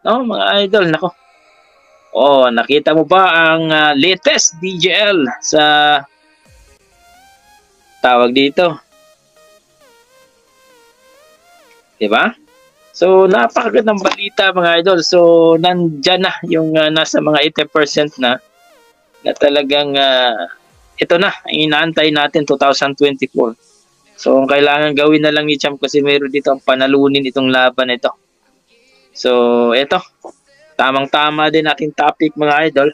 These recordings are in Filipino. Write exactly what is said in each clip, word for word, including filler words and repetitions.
no, mga idol, nako. Oh, nakita mo ba ang uh, latest D J L sa tawag dito? 'Di ba? So, napakagandang balita mga idol. So, nandiyan na yung uh, nasa mga eighty percent na na talagang uh, ito na, inaantay natin twenty twenty-four. So, ang kailangan gawin na lang ni Champ Casimero dito ang panalunin itong laban ito. So, ito. Tamang-tama din ating topic mga idol.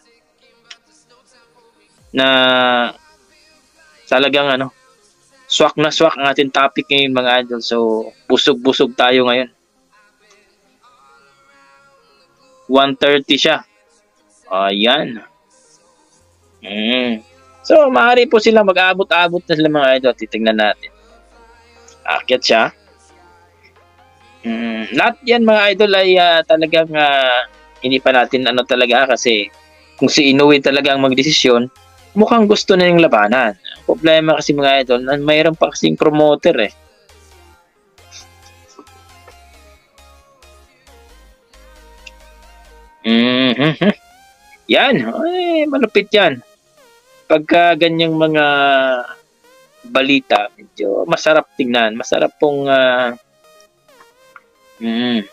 Na talagang ano, swak na swak ang ating topic ngayon mga idol. So, busog-busog tayo ngayon. one thirty siya. Ayan. Mm. So, maaari po sila mag-abot-abot na sila mga idol. Titingnan natin. Akyat siya. Mm. Lahat yan mga idol ay uh, talagang uh, hindi pa natin ano talaga kasi kung si Inoue talaga ang magdesisyon, mukhang gusto na yung labanan. Ang problema kasi mga idol, mayroon pa kasing promoter eh. Mm-hmm. Yan. Ay, malupit yan. Pagka ganyang mga balita, medyo masarap tingnan. Masarap pong uh, mm,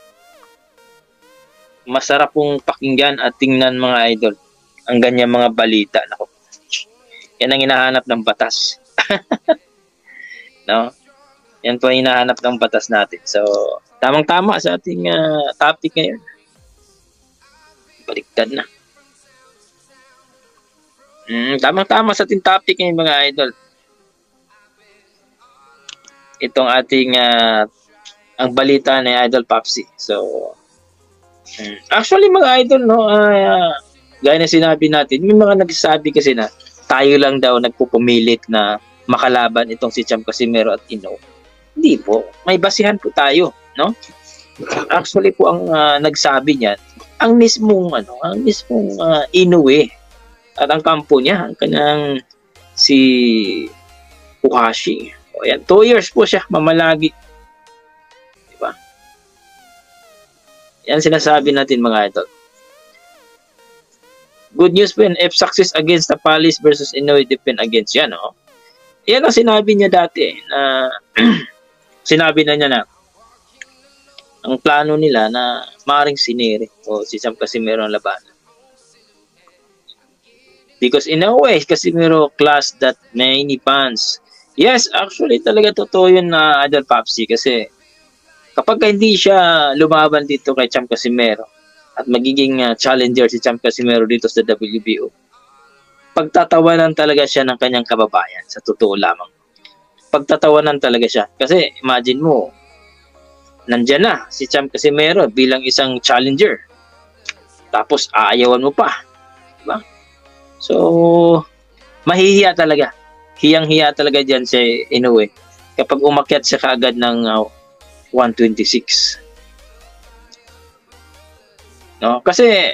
masarap pong pakinggan at tingnan mga idol. Ang ganyang mga balita. Nako. Yan ang hinahanap ng batas. No? Yan po ang hinahanap ng batas natin. So, tamang-tama sa ating uh, topic ngayon. Baliktad na. Mm, tamang-tama sa ating topic ngayon mga idol. Itong ating uh, ang balita ni Idol Popsi. So, mm, actually mga idol, no, uh, gaya na sinabi natin, may mga nagsasabi kasi na tayo lang daw nagpupumilit na makalaban itong si Champ Casimero at Inoue. Hindi po. May basihan po tayo, no? Actually po ang uh, nagsabi niyan, ang mismong ano, ang mismong uh, Inoue at ang kampo niya, ang kanyang si Fukashi. O yan, two years po siya mamalagi. Diba? Yan sinasabi natin mga idol. Good news po yun, if success against the Palace versus Inoue defend against yan, no? Yan ang sinabi niya dati, na sinabi na niya na ang plano nila na maaaring siniri o si Champ Casimero ang labanan. Because in a way, Casimero class that many fans. Yes, actually talaga totoo yun na uh, Idol Popsi kasi kapag hindi siya lumaban dito kay Champ Casimero at magiging uh, challenger si Champ Casimero dito sa W B O, pagtatawanan talaga siya ng kanyang kababayan, sa totoo lamang. Pagtatawanan talaga siya. Kasi imagine mo, nandyan na si Champ Casimero bilang isang challenger. Tapos aayawan mo pa. Diba? So, mahihiya talaga. Hiyang-hiya talaga dyan si Inoue kapag umakyat siya kaagad ng uh, one twenty-six. No? Kasi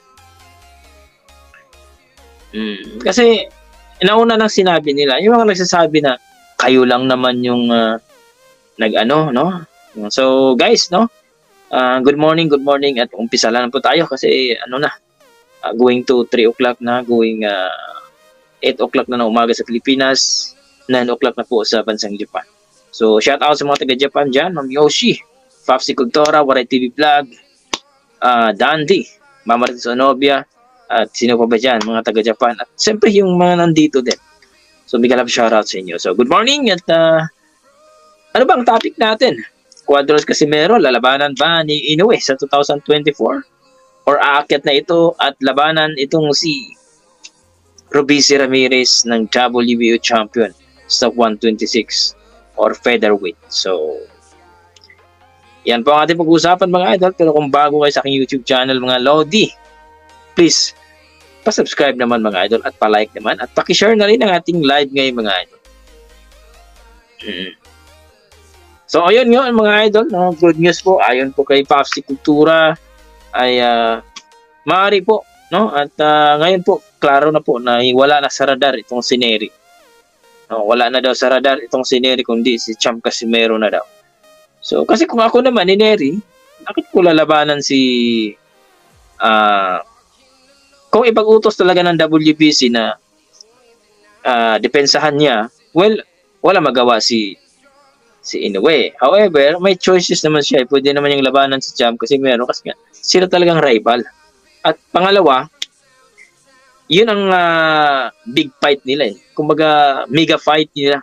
mm, kasi inauna nang sinabi nila, yung mga nagsasabi na kayo lang naman yung uh, nag-ano, no? So, guys, no? Uh, good morning, good morning at umpisa lang po tayo kasi ano na, uh, going to three o'clock na, going uh, eight o'clock na ng umaga sa Pilipinas, nine o'clock na po sa bansang Japan. So, shout out sa mga taga-Japan dyan, Ma'am Yoshi, Fafsi Cultura, Waray T V Vlog, uh, Dandy, Mama Martin Sonobia, at sino pa ba dyan, mga taga-Japan, at siyempre yung mga nandito din. So, bigyan lang shout out sa inyo. So, good morning at uh, ano bang topic natin? Cuadros Casimero, lalabanan ba ni Inoue sa two thousand twenty-four? Or aakyat na ito at labanan itong si Robeisy Ramirez ng W B O champion sa one twenty-six or featherweight. So, yan po ang ating pag-uusapan mga idol. Pero kung bago kayo sa aking YouTube channel mga Lodi, please, pa-subscribe naman mga idol at pa-like naman at paki-share na rin ang ating live ngayon mga idol. Hmm. So, ayun yun mga idol. No? Good news po. Ayon po kay Fafsi Cultura ay uh, maaari po. No? At uh, ngayon po, klaro na po na wala na sa radar itong si Nery. No, wala na daw sa radar itong si Nery kundi si Champ Casimero na daw. So, kasi kung ako naman ni Nery, bakit ko lalabanan si Ah, kung ipag-utos talaga ng W B C na ah, depensahan niya, well, wala magawa si si Inoue. However, may choices naman siya. Pwede naman yung labanan si Champ kasi meron kasi nga, sila talagang rival. At pangalawa, yun ang ah, big fight nila eh. Kumbaga, mega fight nila.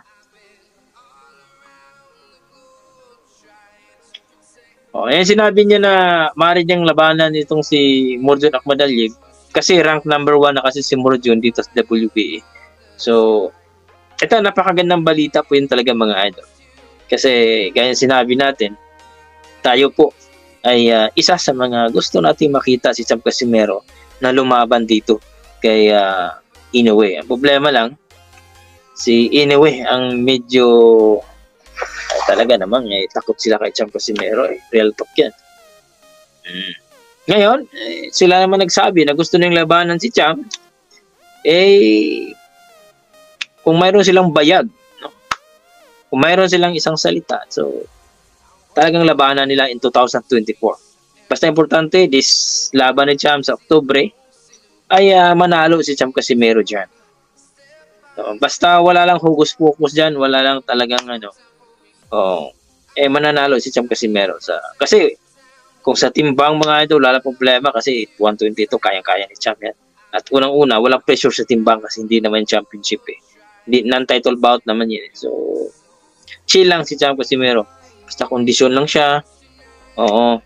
O, eh, sinabi niya na maaari niyang labanan itong si Murjon Akmadalib kasi rank number one na kasi si Murjon dito sa W B A. So, ito, napakagandang balita po yun talaga mga idol. Kasi, gaya sinabi natin, tayo po ay uh, isa sa mga gusto nating makita si Champ Casimero na lumaban dito kay uh, Inoue. Ang problema lang, si Inoue ang medyo uh, talaga namang eh, takot sila kay Champ Casimero. Eh. Real talk yan. Mm. Ngayon, eh, sila naman nagsabi na gusto nilang labanan si Champ. Eh, kung mayroon silang bayag, no? Kung mayroon silang isang salita, so talagang labanan nila in two thousand twenty-four. Basta importante, this laban ni Champ sa Oktubre ay uh, manalo si Champ Casimero dyan. So, basta wala lang hugus-pukus dyan, wala lang talagang ano, oh, eh mananalo si Champ Casimero. Sa, kasi kung sa timbang mga idol, wala problema kasi one twenty-two, kayang-kaya ni Champ yan. At unang-una, walang pressure sa timbang kasi hindi naman championship eh. Hindi, non-title bout naman yun eh. So, chill lang si Champ Casimero. Basta kondisyon lang siya. Oo.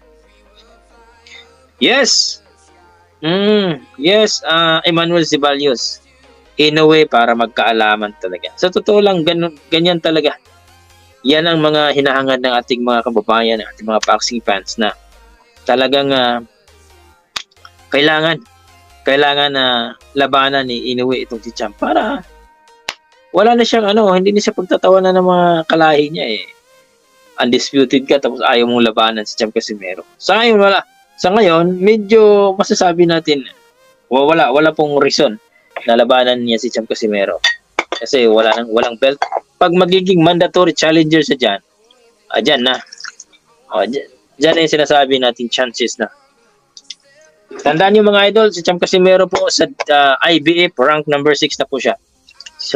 Yes! Mm, yes, uh, Emmanuel Zeballos. In a way, para magkaalaman talaga. Sa totoo lang, ganun, ganyan talaga. Yan ang mga hinahangad ng ating mga kababayan, ng ating mga boxing fans na talagang uh, kailangan kailangan na uh, labanan ni Inoue itong si Champ para wala na siyang ano, hindi na siya pagtatawanan ng mga kalahi niya eh. Undisputed ka tapos ayaw mong labanan si Champ Casimero. Sa ngayon wala. Sa ngayon, medyo masasabi natin wala wala pong reason na labanan niya si Champ Casimero. Kasi wala nang walang belt. Pag magiging mandatory challenger sa diyan, ah, dyan na. Oh, dyan, dyan na yung sinasabi natin chances na. Tandaan niyo mga idol, si Champ Casimero po sa uh, I B F rank number six na po siya. So,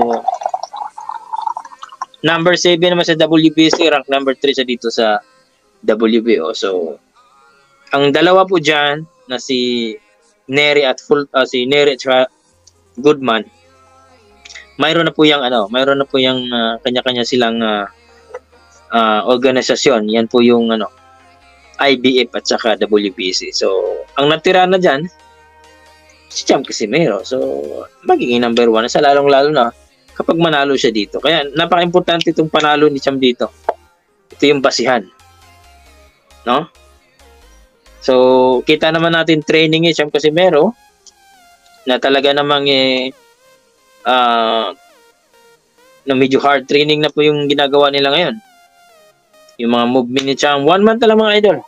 number seven naman sa W B C, rank number three sa dito sa W B O. So, ang dalawa po dyan na si Nery at full uh, si Nery at Goodman, mayroon na po yung ano, mayroon na po yung uh, kanya-kanya silang uh, uh, organisasyon. Yan po yung ano, I B F at saka W B C. So, ang natira na dyan, si Champ Casimero. So, magiging number one sa lalong-lalo na kapag manalo siya dito. Kaya, napaka-importante itong panalo ni Champ dito. Ito yung basihan. No? So, kita naman natin training ni Champ Casimero na talaga namang eh, uh, na medyo hard training na po yung ginagawa nila ngayon. Yung mga movement ni Champ, one month na lang mga idol.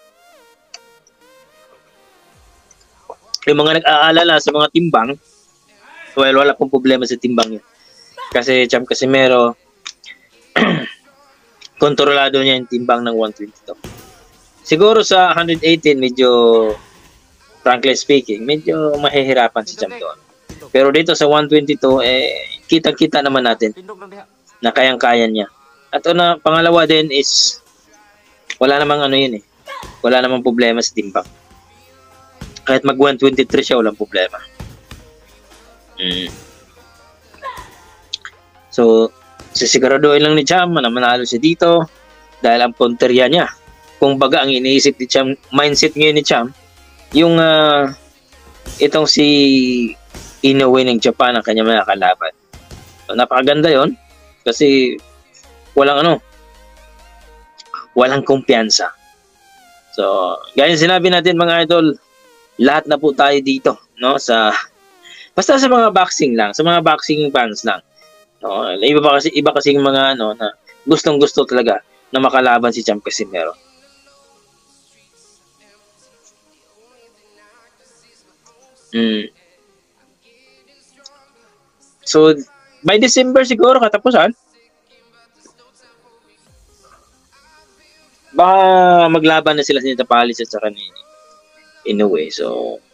Yung mga nag-aalala sa mga timbang, well, wala pong problema sa timbang yun. Kasi Champ Casimero, kontrolado niya yung timbang ng one twenty-two. Siguro sa one eighteen, medyo, frankly speaking, medyo mahihirapan si Champ doon. Pero dito sa one twenty-two, eh, kita-kita naman natin na kayang-kaya niya. At una, pangalawa din is, wala namang ano yun eh. Wala namang problema sa timbang. Kahit mag one twenty-three siya, walang problema. Mm. So, sisiguraduhin lang ni Champ na manalo siya dito dahil ang punteriya niya. Kung baga, ang iniisip ni Champ, mindset ngayon ni Champ, yung uh, itong si Inoue ng Japan ang kanya mga kalaban. So, napakaganda yon kasi walang ano, walang kumpiyansa. So, gaya sinabi natin mga idol, lahat na po tayo dito, no, sa basta sa mga boxing lang, sa mga boxing fans lang. No, iba pa kasi iba kasi yung mga ano na gustong-gusto talaga na makalaban si Champ Casimero. Mm. So, by December siguro katapusan. Baka maglaban na sila sa Tapalis at saka ni in a way. So,